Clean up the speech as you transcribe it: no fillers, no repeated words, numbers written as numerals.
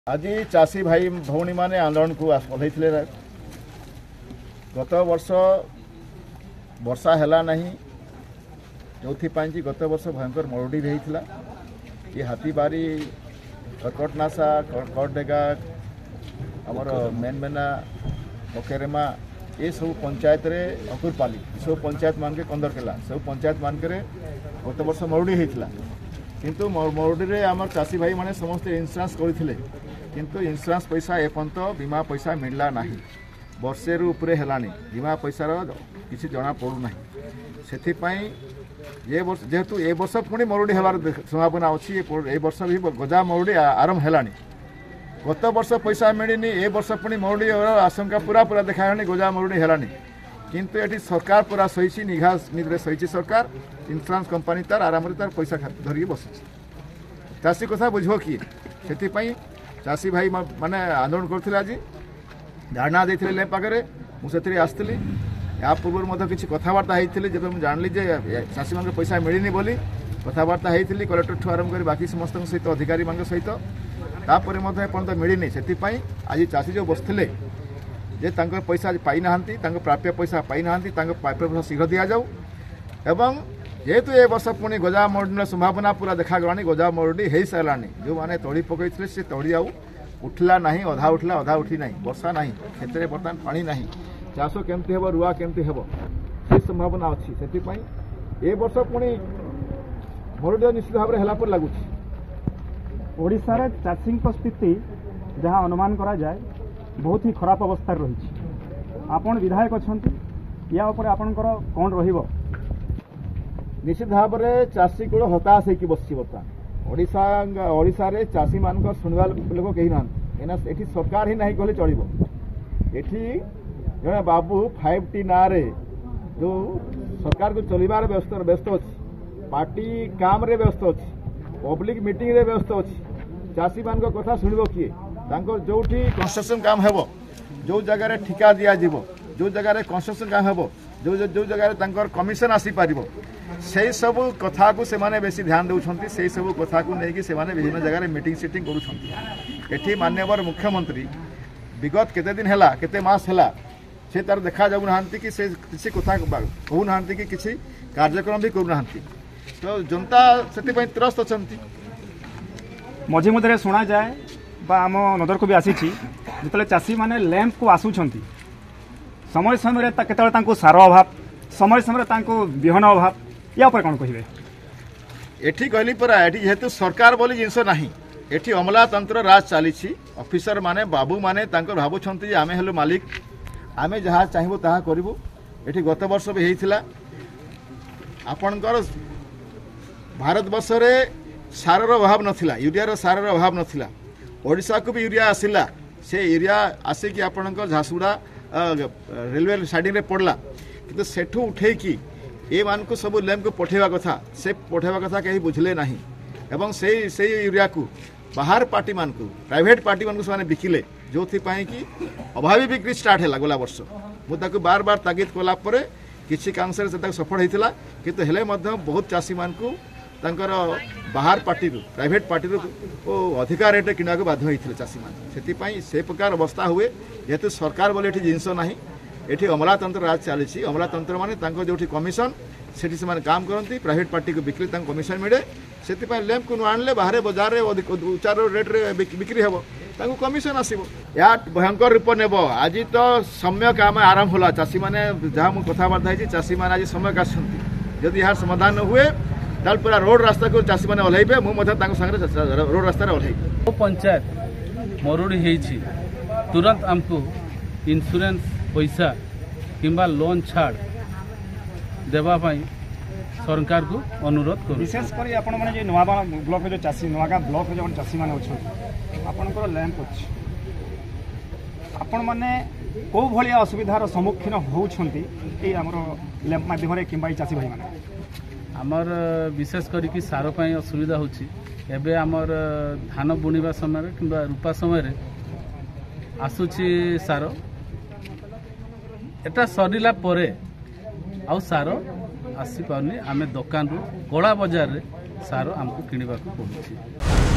आज चाषी भाई भौणी माने आंदोलन को ओह्लैथिले। गत वर्ष वर्षा हैला नहीं, जो गत वर्ष भयंकर मरुड़ी होता। ये हाथीबारी, कर्कटनाशा, करडेगा, आमर मेनमेना, मकेरेमा, ये सब पंचायत रे अंकुरपाली सब पंचायत मान के कंदरकेला सब पंचायत मान के गत वर्ष मरुड़ी होता। किंतु मरुड़ी रे आमर चाषी भाई माने समस्त इंश्योरेंस करथिले, किंतु इंश्योरेंस पैसा एपर्यंत बीमा पैसा मिलला नहीं। वर्षे रु उपरे हेलानी बीमा पैसार किसी जना पड़ूना। से ये वर्ष जेहेतु ए वर्ष पुणी मरुड़ी होबार संभावना अच्छी, ए वर्ष भी गजा मरुड़ी आरंभ हेलानी। गत वर्ष पैसा मिलनी, ए वर्ष पुणी मरुड़ी आशंका पूरा पूरा देखानी गजा मरुड़ी हेलानी। किंतु ये सरकार पूरा सही निघा निद्रे सही सरकार इंश्योरेंस कंपनी तार आराम तार पैसा धरिकी बस चाषी कथा बुझ किए। से चाषी भाई माने आंदोलन करते आज धारणा देते ले पाखे मुझे आसती। या पूर्व किसी कथबार्ता होती जब मुझे जानली चाषी मान पैसा मिलनी बोली कथबार्ता होती कलेक्टर ठू आरंभ कर बाकी समस्त सहित अधिकारी मान सहित तापर एपर्यंत मिलनी। से आज चाषी जो बसते जे पैसा पाई ना प्राप्य पैसा पाई ना प्राप्य पैसा शीघ्र दि जाऊ। एवं जेहेतु ए वर्ष पुणी गजा मरुड़ी संभावना पूरा देखागलानी, गजा मरुड़ी हो सारानी। जो मैंने तड़ी पकई से तड़ी आउ उठला ना, अधा उठला अधा उठी ना, वर्षा ना, खेत में बर्तमान पानी ना, चाष केमती हम रुआ केमती हम से संभावना अच्छी। से ए वर्ष पुणी मरुड़ी निश्चित भाव में है लगुच। ओडिशार चाषी स्थिति जहाँ अनुमान करा जाए बहुत ही खराब अवस्था रही। आपण विधायक अच्छा या आपणकर कौन रहिबो? निश्चित भाव में चाषी कूल हताश होगी बस बर्तमान ओडिशा रे चाषी मान शुणवा लोक कहीं ना, कहीं सरकार ही नहीं कहले चलो। ये जड़े बाबू 5T ना रे जो सरकार को चलबार व्यस्त अच्छी, पार्टी काम रे व्यस्त अच्छी, पब्लिक मीटिंग रे व्यस्त अच्छी। चाषी मान कथा शुणव किए? जो कंस्ट्रक्शन काम हेबो, जो जगह ठिका दिया जीवो, जो जगह कंस्ट्रक्शन काम हेबो, जो जो जगह कमिशन आसी पारिबो, से सब कथा को से माने बेसी ध्यान देउछंती। से सब कथा को लेकिन से माने विभिन्न जगह मीटिंग सीटिंग करूछंती। एठी माननीय मुख्यमंत्री विगत केते दिन हैला केते मास हैला से तार देखा जाऊ नाहंती कि से किसी कथा कहू नाहंती कि किसी कार्यक्रम भी करू नाहंती। तो जनता सेति पई त्रस्त अछंती। मझे मझे शुणा जाए बा आम नजर को भी आसी जो चाषी मैंने लैंप को आसुंच समय समय केत सार अभाव, समय समय विहन अभाव, या कौन कहे? एठी कहली परा एठी जेहेतु सरकार बोली जिनस नाही, एठी अमलातंत्र राज चली। ऑफिसर माने बाबू माने भावुंट आमे हेलु मालिक, आमे जहाँ चाहबू ताहा करिबू। एठी गत वर्ष भी होइथिला आपणकर भारत वर्ष रे सारर अभाव नथिला, यूरिया सारर अभाव नथिला। ओडिशा को भी यूरिया आसिला, से यूरिया आसिकी आपणकर झारसुगुड़ा रेलवे साइडिंग रे पड़ला। किंतु सेठू उठे कि ए मान को सब लैंप को पठेवा कथा, से पठेवा कथा कहीं बुझले नहीं। एवं से यूरिया को बाहर पार्टी मान को प्राइवेट पार्टी मान को से बिकिले, जो कि अभावी बिक्री स्टार्ट है गला वर्ष। मुझे बार बार तागिद कला किसी कांशे से सफल होता, किंतु हेले बहुत चाषी मान को बाहर पार्टी प्राइवेट पार्टी अधिका रेट किणा बाध्य होते चाषी मान। से प्रकार अवस्था हुए जेहेतु सरकार बोले जिनस ना, ये अमलातंत्र राज चली। अमलातंत्र माने जो कमिशन से काम करती, प्राइवेट पार्टी को बिक्री कमिशन मिले। से लैंप को आणले बाहर बजार में उच्चार रेट रे बिक्री हम कमिशन आसो। या भयंकर रूप नेब। आज तो सम्यक आम आरंभ होला चाषी मैंने जहाँ मुझे कथबार्ता चाषी मैंने आज सम्यक आदि यार समाधान न हुए ताल पूरा रोड रास्ता को चाषी मैंने ओह्लैबे। मुझे रोड रास्ता ओह्लैबे। पंचायत मरुड़ी होइछि, तुरंत आमको इंश्योरेंस पैसा किंबा लोन छाड़ देवाई सरकार को अनुरोध कर। विशेषकर आपण माने जे नवागाँ ब्लॉक जो चाषी नवागाँ ब्लॉक जो चाषी मैंने अच्छा आपणकर लैंप अच्छी, आपण मैंने कौ भाया असुविधार सम्मुखीन होउछंती ए हमर लैंप माध्यम रे किंबा चाषी भाई माने? आमर विशेष करिकी सार पाई असुविधा होछि। एबे आमर धान बुणवा समय किंबा रूपा समय आसुछि सार, एटा सरिला परे आउ सार आसी पाउनी। आमे दुकान रु कला बाजार रे सार आमको किनिबा को पड़ुछि।